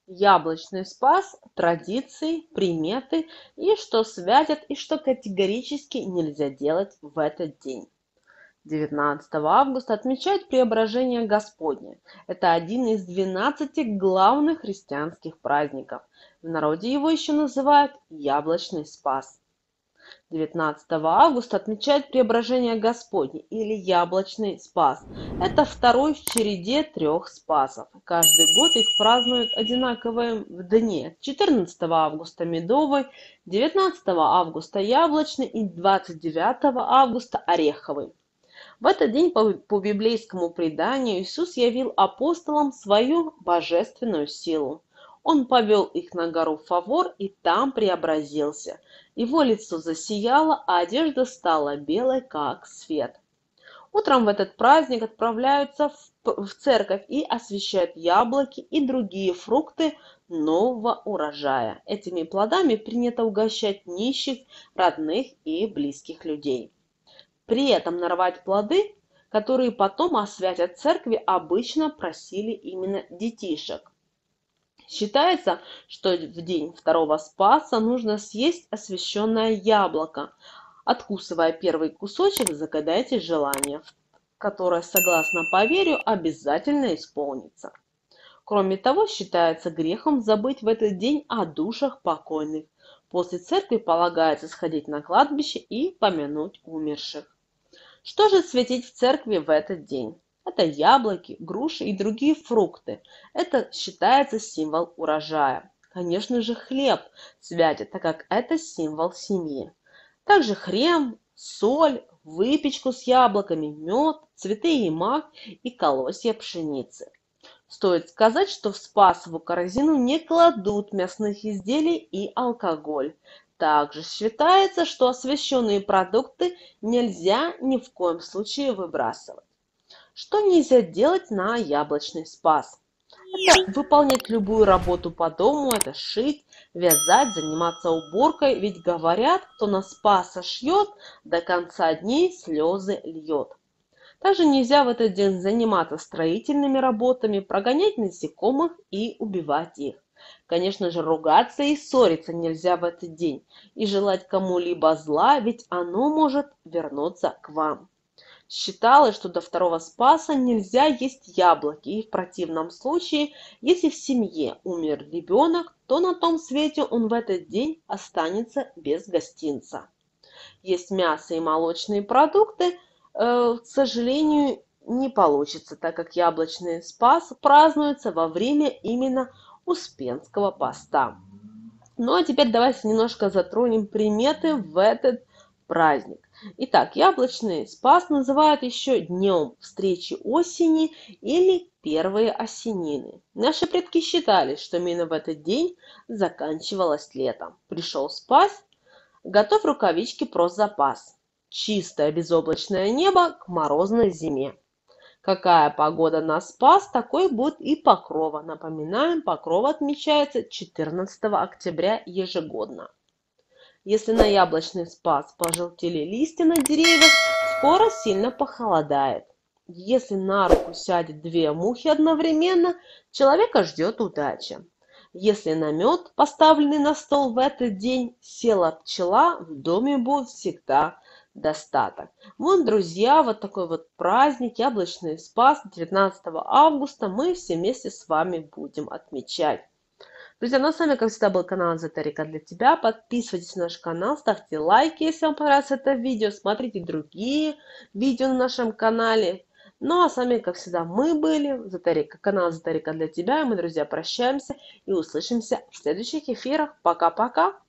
Яблочный спас, традиции, приметы и что святят и что категорически нельзя делать в этот день. 19 августа отмечают Преображение Господне. Это один из 12 главных христианских праздников. В народе его еще называют Яблочный Спас. 19 августа отмечают Преображение Господне или Яблочный Спас. Это второй в череде трех спасов. Каждый год их празднуют одинаковые в дне. 14 августа медовый, 19 августа яблочный и 29 августа ореховый. В этот день по библейскому преданию Иисус явил апостолам свою божественную силу. Он повел их на гору Фавор и там преобразился. Его лицо засияло, а одежда стала белой, как свет. Утром в этот праздник отправляются в церковь и освящают яблоки и другие фрукты нового урожая. Этими плодами принято угощать нищих, родных и близких людей. При этом нарвать плоды, которые потом освятят церкви, обычно просили именно детишек. Считается, что в день второго Спаса нужно съесть освященное яблоко. Откусывая первый кусочек, загадайте желание, которое, согласно поверью, обязательно исполнится. Кроме того, считается грехом забыть в этот день о душах покойных. После церкви полагается сходить на кладбище и помянуть умерших. Что же светить в церкви в этот день? Это яблоки, груши и другие фрукты. Это считается символ урожая. Конечно же, хлеб святят, так как это символ семьи. Также хрен, соль, выпечку с яблоками, мед, цветы и мак и колосья пшеницы. Стоит сказать, что в спасовую корзину не кладут мясных изделий и алкоголь. Также считается, что освященные продукты нельзя ни в коем случае выбрасывать. Что нельзя делать на яблочный спас? Это выполнять любую работу по дому, это шить, вязать, заниматься уборкой, ведь говорят, кто на спаса шьет, до конца дней слезы льет. Также нельзя в этот день заниматься строительными работами, прогонять насекомых и убивать их. Конечно же, ругаться и ссориться нельзя в этот день и желать кому-либо зла, ведь оно может вернуться к вам. Считалось, что до второго Спаса нельзя есть яблоки, и в противном случае, если в семье умер ребенок, то на том свете он в этот день останется без гостинца. Есть мясо и молочные продукты, к сожалению, не получится, так как яблочный спас празднуется во время именно Успенского поста. Ну а теперь давайте немножко затронем приметы в этот праздник. Итак, яблочный спас называют еще днем встречи осени или первые осенины. Наши предки считали, что именно в этот день заканчивалось лето. Пришел спас, готовь рукавички про запас. Чистое безоблачное небо к морозной зиме. Какая погода нас спас, такой будет и Покрова. Напоминаем, Покрова отмечается 14 октября ежегодно. Если на яблочный спас пожелтели листья на деревьях, скоро сильно похолодает. Если на руку сядет две мухи одновременно, человека ждет удача. Если на мед, поставленный на стол в этот день, села пчела, в доме будет всегда достаток. Вот, друзья, вот такой вот праздник, яблочный спас 19 августа мы все вместе с вами будем отмечать. Друзья, ну а с вами, как всегда, был канал Эзотерика для тебя. Подписывайтесь на наш канал, ставьте лайки, если вам понравилось это видео. Смотрите другие видео на нашем канале. Ну а с вами, как всегда, мы были, канал Эзотерика для тебя. И мы, друзья, прощаемся и услышимся в следующих эфирах. Пока-пока!